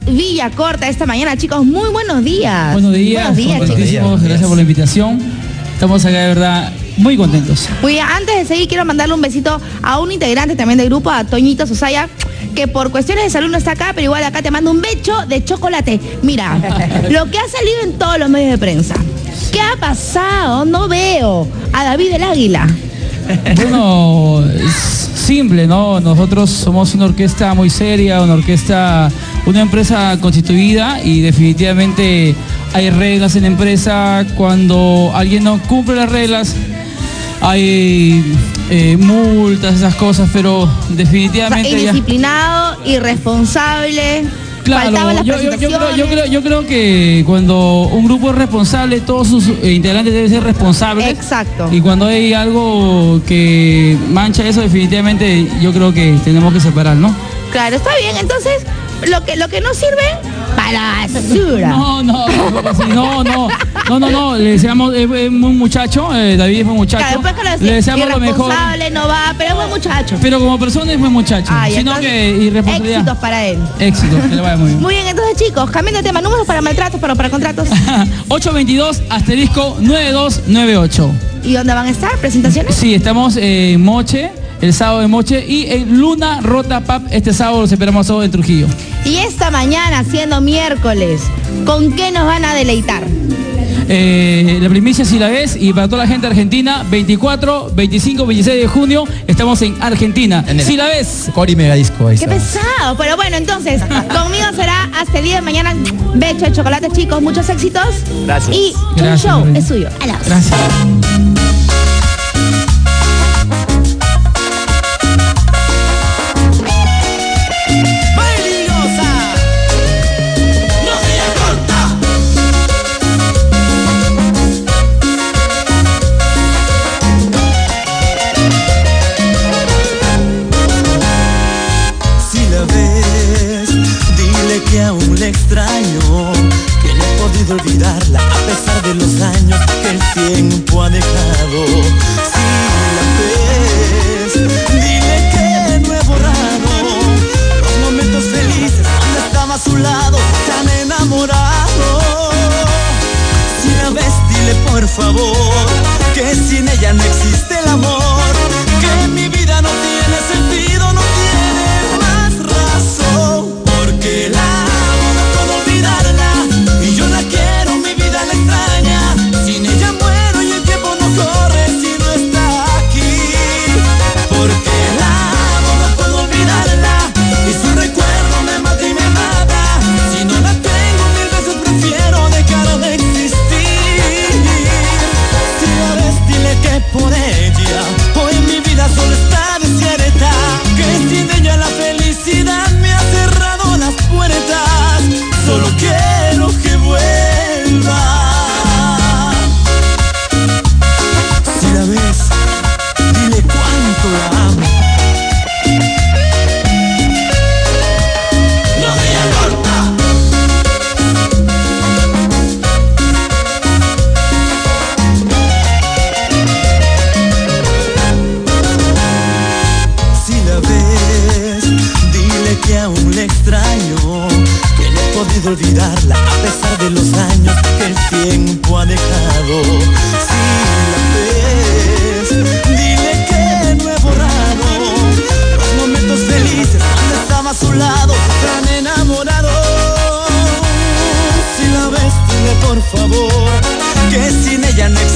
Villacorta esta mañana, chicos. Muy buenos días. Buenos días, chicos. Gracias por la invitación. Estamos acá de verdad muy contentos. Muy bien, antes de seguir quiero mandarle un besito a un integrante también del grupo, a Toñito Sosaya, que por cuestiones de salud no está acá, pero igual acá te mando un becho de chocolate. Mira, lo que ha salido en todos los medios de prensa. ¿Qué ha pasado? No veo a David el Águila. Bueno, es simple, ¿no? Nosotros somos una orquesta muy seria, una empresa constituida y definitivamente hay reglas en la empresa. Cuando alguien no cumple las reglas, hay multas, esas cosas, pero definitivamente... O sea, indisciplinado, irresponsable... Claro, yo creo que cuando un grupo es responsable, todos sus integrantes deben ser responsables. Exacto. Y cuando hay algo que mancha eso, definitivamente yo creo que tenemos que separar, ¿no? Claro, está bien. Entonces, lo que no sirve, para la basura. No. Le deseamos, es un muchacho, David es un muchacho. Claro, le deseamos lo mejor. No va, pero es buen muchacho. Pero como persona es buen muchacho. Sino que irresponsabilidad. Éxitos para él. Éxitos, que le vaya muy bien. Muy bien, entonces chicos, cambiando de tema, números para maltratos, pero para contratos. 822-9298. ¿Y dónde van a estar? ¿Presentaciones? Sí, estamos en Moche, el sábado de Moche, y en Luna Rota Pub este sábado los esperamos todos en Trujillo. Y esta mañana, siendo miércoles, ¿con qué nos van a deleitar? La primicia si la ves, y para toda la gente argentina, 24, 25, 26 de junio, estamos en Argentina. Si la ves. Cori Megadisco. Qué pesado, pero bueno, entonces, conmigo será hasta el día de mañana. Becho de chocolate, chicos, muchos éxitos. Gracias. Y el show es suyo. Adiós. Gracias. Que aún le extraño, que no he podido olvidarla a pesar de los años que el tiempo ha dejado. Si la ves, dile que no he borrado los momentos felices cuando estaba a su lado tan enamorado. Si la ves, dile por favor que sin ella no existe el amor, que mi vida no tiene sentido, no tiene más razón, porque la por ella, hoy mi vida solo está desierta, que sin ella la felicidad me ha cerrado las puertas, solo quiero que vuelva. Si la ves, dile cuánto la amo. No me importa. Que aún le extraño, que no he podido olvidarla a pesar de los años que el tiempo ha dejado. Si la ves, dile que no he borrado los momentos felices cuando estaba a su lado tan enamorado. Si la ves, dile por favor que sin ella no existe